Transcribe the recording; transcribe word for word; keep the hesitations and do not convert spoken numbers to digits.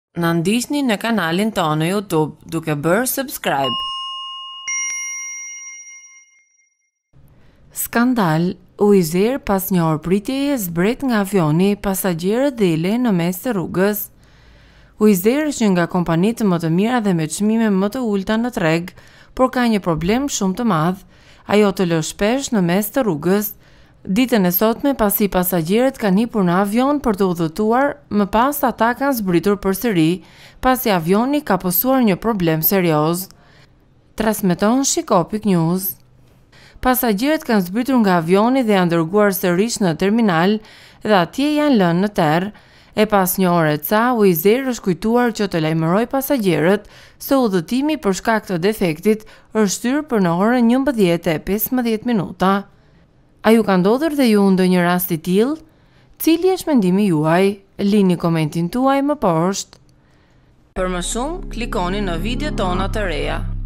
Na ndiqni në kanalin tonë në YouTube duke bërë subscribe. Skandal, WizzAir pas një orë pritjeje zbret nga avioni, pasagjerët dele në mes të rrugës. WizzAir është një nga kompanitë më të mira dhe me çmime më të ulta në treg, por ka një problem shumë të madh. Ajo të lë shpesh në mes të rrugës. Ditën e sotme, pasi pasagjerët kanë hipur në avion për të udhëtuar, më pas ata kanë zbritur përsëri, pasi avioni ka pasur një problem serioz. Transmeton Shikopik News. Pasagjerët kanë zbritur nga avioni dhe janë dërguar sërish në terminal dhe atje janë lënë në terr. E pas një ore ca, WizzAir është kujtuar që të lajmëroj pasagjerët se udhëtimi për shkak të defektit është shtyr për në orën njëmbëdhjetë e pesëmbëdhjetë minuta. A ju ka ndodhur dhe ju ndonjë rast i tillë? Cili është mendimi juaj? Lini komentin tuaj më poshtë. Për më shumë, klikoni në video tona të reja.